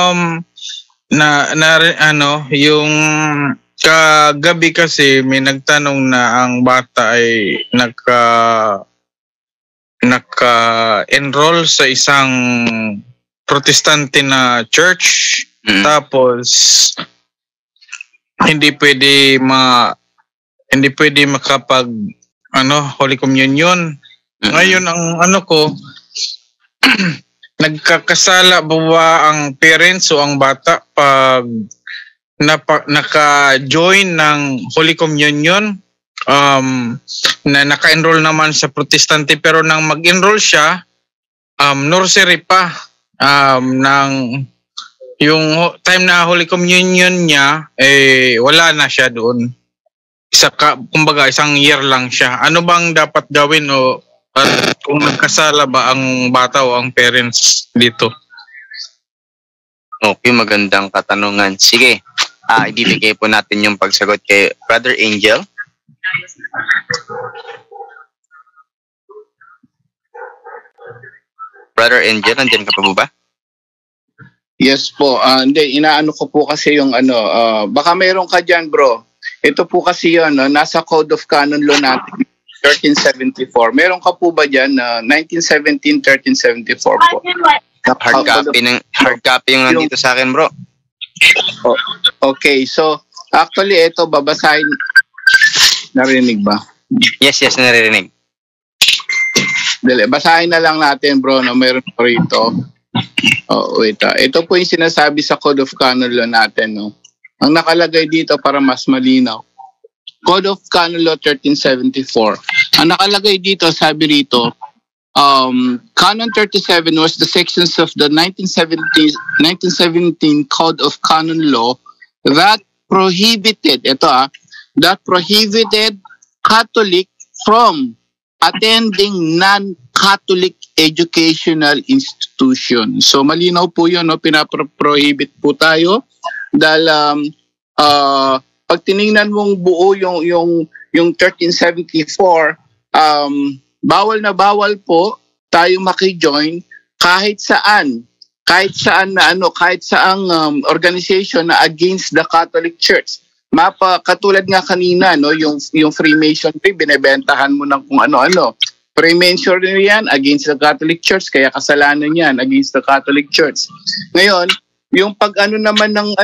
yung kagabi kasi may nagtanong na ang bata ay naka-enroll sa isang protestante na church. Tapos hindi pwede makapag Holy Communion. Ngayon ang nagkakasala ba ang parents o ang bata pag naka-join ng Holy Communion, na naka-enroll naman sa protestante, pero nang mag-enroll siya, nursery pa, ng yung time na Holy Communion niya, wala na siya doon. Kumbaga isang year lang siya. Ano bang dapat gawin o kung nagkasala ba ang bata o ang parents dito? Okay, magandang katanungan. Sige, ibibigay po natin yung pagsagot kay Brother Angel. Brother Angel, nandiyan ka pa po ba? Yes po. Hindi, inaano ko po kasi yung baka mayroon ka dyan, bro. Ito po kasi yun, nasa Code of Canon Law natin, 1374. Meron ka po ba dyan? 1917, 1374 po. Hard copy yung nandito sa akin, bro. Okay, so actually ito babasahin. Narinig ba? Yes, naririnig. Dali, basahin na lang natin, bro, na meron po rito. Wait. Ito po yung sinasabi sa Code of Canon Law natin, no. Ang nakalagay dito para mas malinaw. Code of Canon Law 1374. Ang nakalagay dito, sabi rito, Canon 37 was the sections of the 1917 Code of Canon Law that prohibited Catholic from attending non-Catholic educational institution. So malinaw po yun, no? Pinaprohibit po tayo dahil pag tinignan mong buo yung 1374, bawal na bawal po tayo maki-join kahit saan organization na against the Catholic Church. Katulad nga kanina, no, yung Freemasonry, binebentahan mo ng kung ano-ano. Freemasonry yan against the Catholic Church, kaya kasalanan yan against the Catholic Church. Ngayon, yung pag-ano naman ng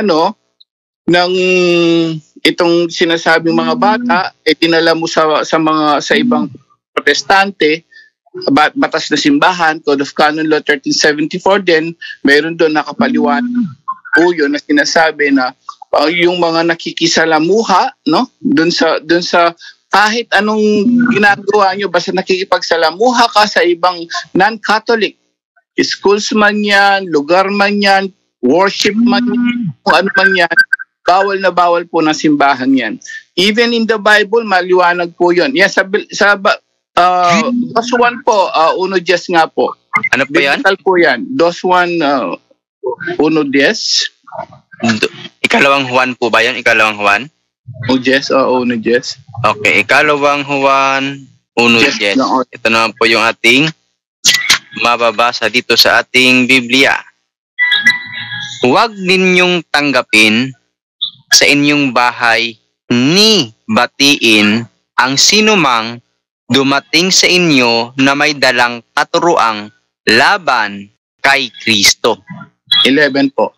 itong sinasabing mga bata, dinala mo sa ibang protestante, batas na simbahan, Code of Canon Law 1374 din, mayroon doon nakapaliwanag po yun na sinasabi na yung mga nakikisalamuha, no, doon sa kahit anong ginagawa nyo, basta nakikipagsalamuha ka sa ibang non-Catholic, schools man yan, lugar man yan, worship man yan, kung ano man yan, bawal na bawal po ng simbahan yan. Even in the Bible, maliwanag po yun. Yes, sa Dos 1 po, 1:10 nga po. Ano po yan? Biblical po yan. Dos 1, 1:10. Ikalawang Juan po ba yan? Ikalawang Juan? 1:10. Okay, ikalawang Juan 1:10. Ito naman po yung ating mababasa dito sa ating Biblia. Huwag ninyong tanggapin sa inyong bahay ni batiin ang sinumang dumating sa inyo na may dalang katuruang laban kay Kristo. 11 po.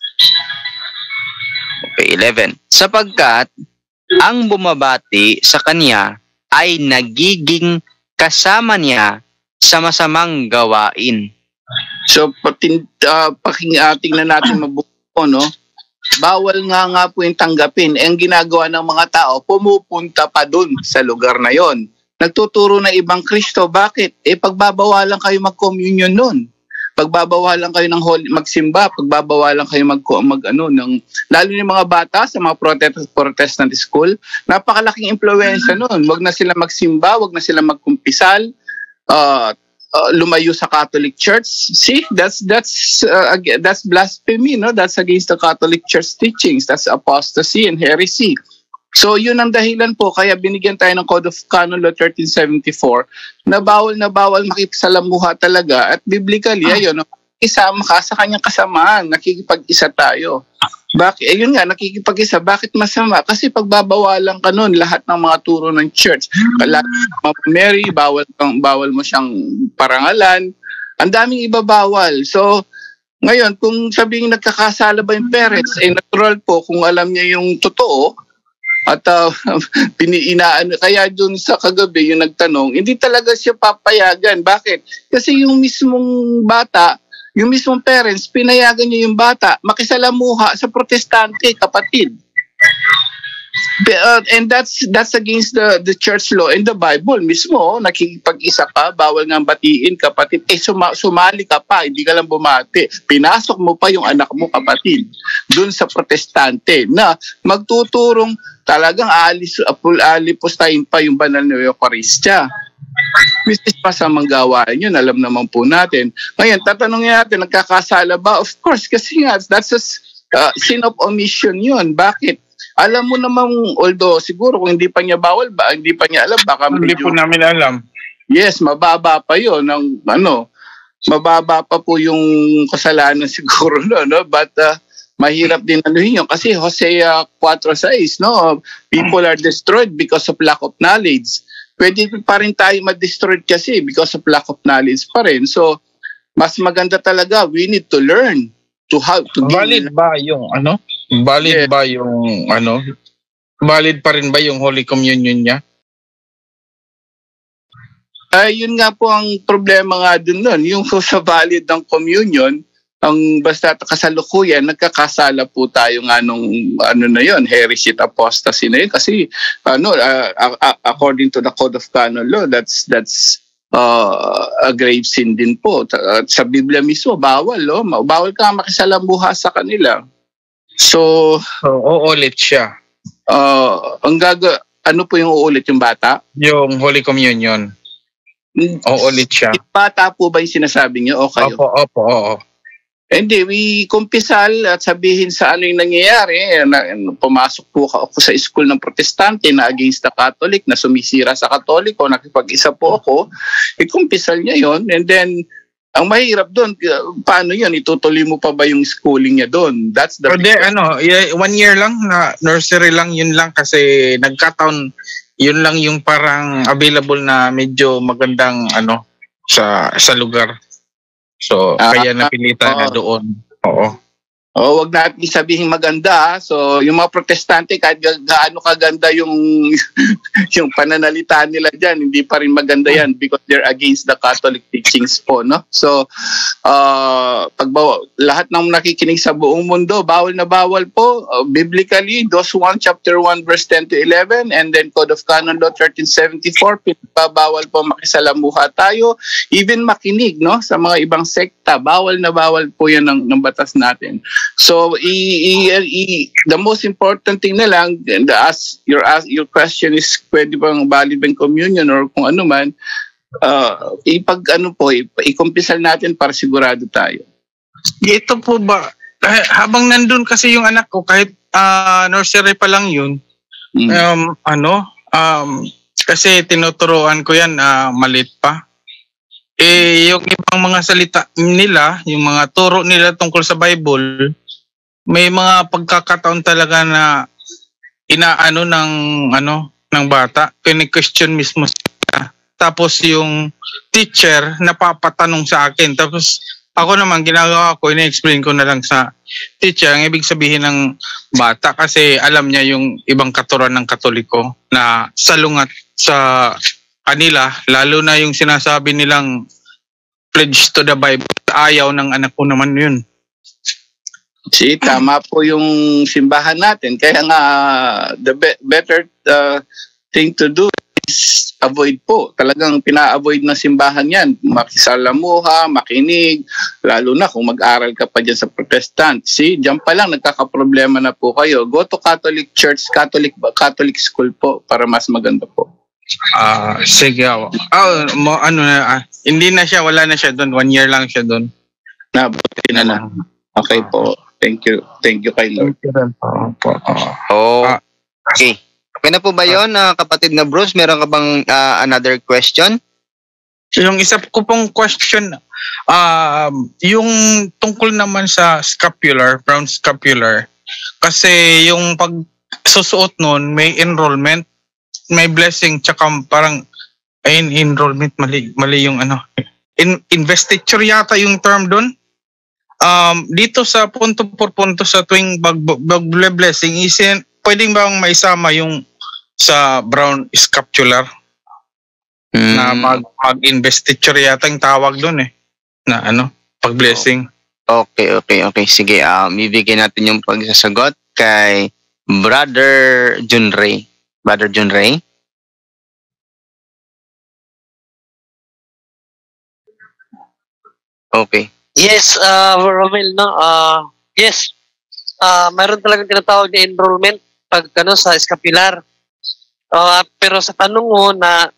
Okay, 11. Sapagkat ang bumabati sa kanya ay nagiging kasama niya sa masamang gawain. So, tingnan natin mabuo, no? Bawal nga po yung tanggapin. Ang ginagawa ng mga tao, pumupunta pa dun sa lugar na yon. Nagtuturo na ibang Kristo. Bakit? Pagbabawalan kayo mag-communion nun. Pagbabawalan kayo ng magsimba, pagbabawalan kayo lalo yung mga bata sa mga Protestant school, napakalaking impluwensya nun. Wag na sila magsimba, wag na sila magkumpisal, lumayo sa Catholic Church. See, that's blasphemy, no? That's against the Catholic Church teachings. That's apostasy and heresy. So yun ang dahilan po kaya binigyan tayo ng Code of Canon Law 1374 na bawal makipsalamuha talaga at biblically ayun, isama ka sa kanyang kasamaan, nakikipag-isa tayo. Bakit? Ayun nga, nakikipag-isa. Bakit masama? Kasi pagbabawalan ka nun, lahat ng mga turo ng church. Mary, bawal mo siyang parangalan. Ang daming ibabawal. So, ngayon, kung sabihin nagkakasala ba yung parents, natural po kung alam niya yung totoo, at kaya dun sa kagabi yung nagtanong, hindi talaga siya papayagan. Bakit? Kasi yung mismong bata, yung mismong parents, pinayagan niya yung bata makisalamuha sa protestante, kapatid. And that's against the church law and the Bible mismo. Nakikipag-isa ka, bawal nga batiin, kapatid. Sumali ka pa, hindi ka lang bumati. Pinasok mo pa yung anak mo, kapatid, dun sa protestante na magtuturong talagang alipustahin pa yung banal na Eucharistia. Which is masamang gawain yun, alam naman po natin. Ngayon, tatanungin natin, nagkakasala ba? Of course, kasi nga, that's a sin of omission yun. Bakit? Alam mo namang, although siguro kung hindi pa niya bawal ba, hindi pa niya alam, baka Hindi po namin alam. Yes, mababa pa yun. Mababa pa po yung kasalanan siguro, no? But mahirap din yun. Kasi Hosea 4:6, no? People are destroyed because of lack of knowledge. Pwede pa rin tayo ma-destroyed kasi because of lack of knowledge pa rin. So, mas maganda talaga, we need to learn to how to Valid ba yung Valid ba yung Valid pa rin ba yung Holy Communion niya? Yun nga po ang problema nga dun nun. Yung sa valid ng communion, ang basta kasalukuyan, nagkakasala po tayo nga nung na yun, heresy at apostasy na yun. Kasi according to the Code of Canon Law, that's a grave sin din po. Sa Biblia mismo, bawal ka makisalamuha sa kanila. So, uulit siya. Ano po yung uulit yung bata? Yung Holy Communion. Uulit siya. Bata po ba yung sinasabi niyo? O kayo? Opo. Hindi, kumpisal at sabihin sa ano yung nangyayari. Pumasok po ako sa school ng protestante na against the Catholic, na sumisira sa Katoliko, nakipag-isa po ako. Kumpisal niya yon. And then, ang mahirap doon, paano yun? Itutuloy mo pa ba yung schooling niya doon? That's the... Pwede, 1 year lang, na nursery lang, yun lang kasi nagkataon, yun lang yung parang available na medyo magandang sa lugar. So, kaya napilitan na doon. Oo. Wag natin sabihin maganda. So, yung mga protestante, kahit gaano kaganda yung pananalita nila dyan, hindi pa rin maganda yan because they're against the Catholic teachings po, no? So, lahat ng nakikinig sa buong mundo, bawal na bawal po. Biblically, DOS 1, chapter 1, verse 10 to 11, and then Code of Canon Law 1374, pinabawal po makisalamuha tayo. Even makinig, no? Sa mga ibang sekta, bawal na bawal po yan ng batas natin. So, the most important thing na lang, your question is, pwede bang valid bang communion or kung ano man, ikumpisal natin para sigurado tayo. Ito po ba, habang nandun kasi yung anak ko, kahit nursery pa lang yun, kasi tinuturuan ko yan, maliit pa. Yung ibang mga salita nila, yung mga turo nila tungkol sa Bible, may mga pagkakataon talaga na inaano ng bata, kini-question mismo sila. Tapos yung teacher napapatanong sa akin. Tapos ako naman ginagawa ko, ina-explain ko na lang sa teacher ang ibig sabihin ng bata kasi alam niya yung ibang katuruan ng Katoliko na salungat sa kanila, lalo na yung sinasabi nilang pledge to the Bible. Ayaw ng anak ko naman yun. Tama po yung simbahan natin. Kaya nga, the better thing to do is avoid po. Talagang pina-avoid ng simbahan yan. Makisalamuha, makinig, lalo na kung mag-aral ka pa dyan sa Protestant. Diyan pa lang nagkakaproblema na po kayo. Go to Catholic Church, Catholic school po para mas maganda po. Sige. Hindi na siya, wala na siya doon. 1 year lang siya doon. Buti na lang. Okay po. Thank you kay Lord. Okay. Okay na po ba yun, kapatid na Bruce? Meron ka bang another question? Yung isa ko pong question, Yung tungkol naman sa scapular, brown scapular, kasi yung pagsusuot nun, may enrollment, may blessing, tsaka parang, enrollment, mali yung ano, investiture yata yung term doon. Dito sa punto por punto sa tuwing blessing, pwedeng bang maisama yung sa brown scapular? Na mag-investiture yata yung tawag doon na ano, pag-blessing. Okay. Sige, bibigyan natin yung pagsasagot kay Brother John Ray. Brother John Ray? Okay. Yes, Romel, no? Yes. Mayroon talagang tinatawag na enrollment pag sa scapular. Pero sa tanong mo na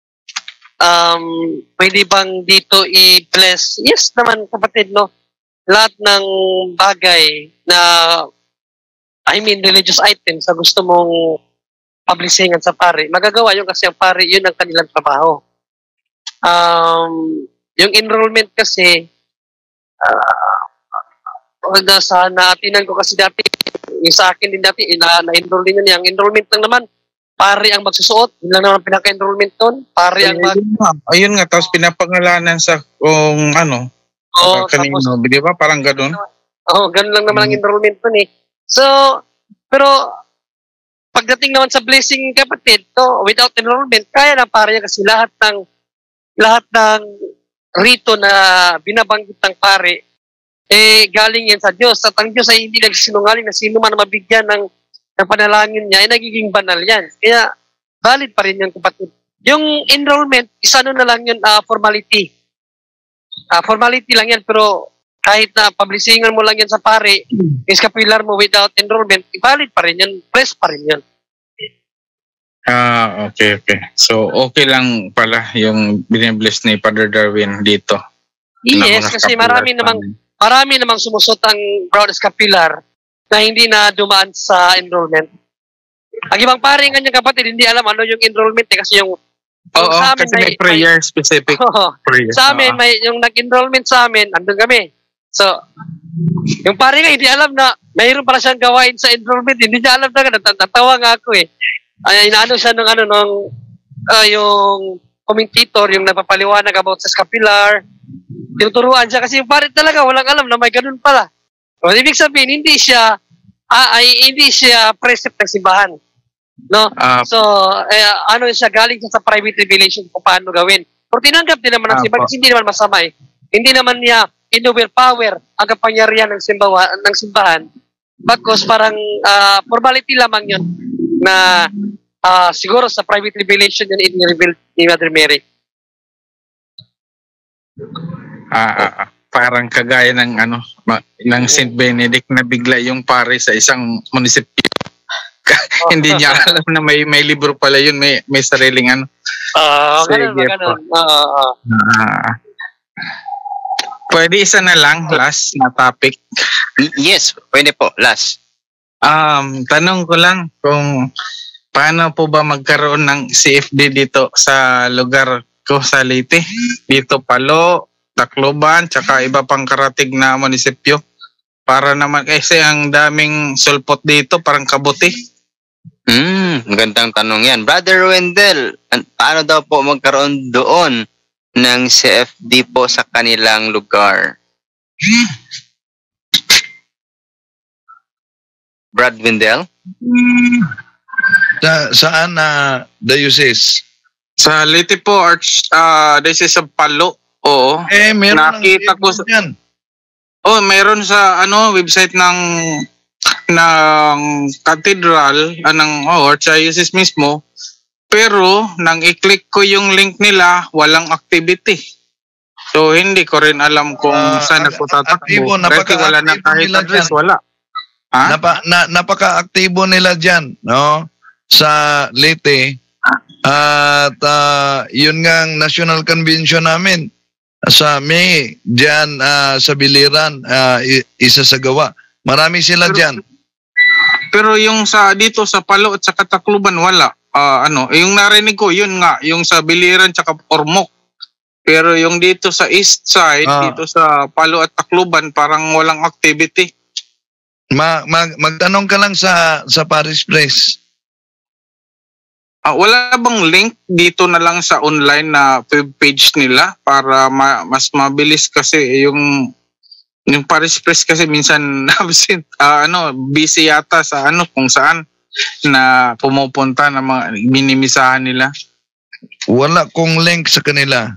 pwede bang dito i-bless? Yes naman, kapatid, no? Lahat ng bagay na religious items na gusto mong publishingan sa pari, magagawa yun kasi ang pari, yun ang kanilang trabaho. Yung enrollment kasi, sa naatinan ko kasi dati, yung sa akin din dati, na-enroll din yun. Yung enrollment lang naman, pari ang magsusuot. Yun lang naman pinaka-enrollment doon. Pari ang Ayun nga, tapos pinapangalanan sa kung ano, kanino, di ba? Parang gano'n. Ganun lang naman ang enrollment doon So, pero pagdating naman sa blessing, kapatid, without enrollment, kaya na pari kasi lahat ng rito na binabanggit ng pari, galing yan sa Diyos. At ang Diyos ay hindi nagsinungaling na sino man mabigyan ng panalangin niya, ay nagiging banal yan. Kaya, valid pa rin yun, kapatid. Yung enrollment, isa na lang yun, formality. Formality lang yan, pero kahit na publishingan mo lang yan sa pare, scapular mo without enrollment, valid pa rin yan, press pa rin yan. Okay. So, okay lang pala yung binibless ni Father Darwin dito. Yes, kasi marami namang sumusot ang brown scapular na hindi na dumaan sa enrollment. Ang ibang pare nga niya, kapatid, hindi alam ano yung enrollment kasi yung sa amin kasi may prayer specific. Prayer. Sa amin, yung nag-enrollment sa amin, andun kami. So, yung pare nga, hindi alam na mayroon pala siyang gawain sa enrollment. Hindi niya alam na, natawa nga ako inaano siya yung commentator, yung napapaliwanag about sa scapular. Tinuturuan siya kasi yung pare talaga walang alam na may ganun pala. So, ibig sabihin, hindi siya precept ng simbahan. No? So, siya galing siya sa private revelation kung paano gawin. Pero tinanggap din naman ng simbahan kasi hindi naman masama Hindi naman niya in-overpower ang kapangyarihan ng simbahan. Bagkus parang formality lamang yun na siguro sa private revelation yun in-reveal ni Mother Mary. Parang kagaya ng ng St. Benedict na bigla yung pare sa isang munisipyo. Hindi niya alam na may libro pala yun, may sariling Ganun. Pwede isa na lang, last na topic. Yes, pwede po, last. Tanong ko lang kung paano po ba magkaroon ng CFD dito sa lugar ko sa Leyte? Dito Palo, Tacloban, tsaka iba pang karatig na munisipyo. Para naman, kasi ang daming sulpot dito, parang kabuti. Magandang tanong yan. Brother Wendell, paano daw po magkaroon doon ng CFD po sa kanilang lugar? Brad Wendell? Saan diocese? Sa Leyte po, Diocese of Palo. Oo. Meron nakita ko yan. Meron sa website ng cathedral, Archdiocese mismo. Pero nang i-click ko yung link nila, walang activity. So hindi ko rin alam kung saan ako tatakbo. Kasi wala na kahit address, wala. Napaka-aktibo nila dyan, no? Sa Leyte. At yun nga ang national convention namin sa May dyan sa Biliran, isasagawa. Marami sila dyan. Pero yung dito sa Palo at sa Tacloban, wala. Yung narinig ko, yun nga, yung sa Biliran tsaka Ormoc. Pero yung dito sa east side, Ah. dito sa Palo at Tacloban, parang walang activity. Magtanong ka lang sa Paris Press. Wala bang link dito na lang sa online na page nila para mas mabilis kasi yung Paris Press kasi minsan absent, busy yata sa kung saan na pumupunta na mga minimisahan nila. Wala kong link sa kanila.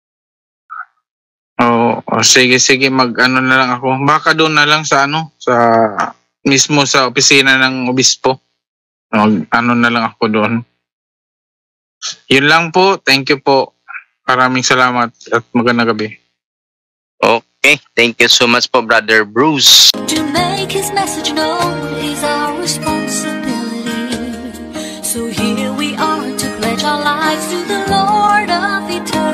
Sige, mag-ano na lang ako. Baka doon na lang sa sa mismo sa opisina ng obispo. Ano na lang ako doon. Yun lang po. Thank you po. Maraming salamat at magandang gabi. Okay, thank you so much po, Brother Bruce. To make his message known is our responsibility. So here we are to pledge our lives to the Lord of eternity.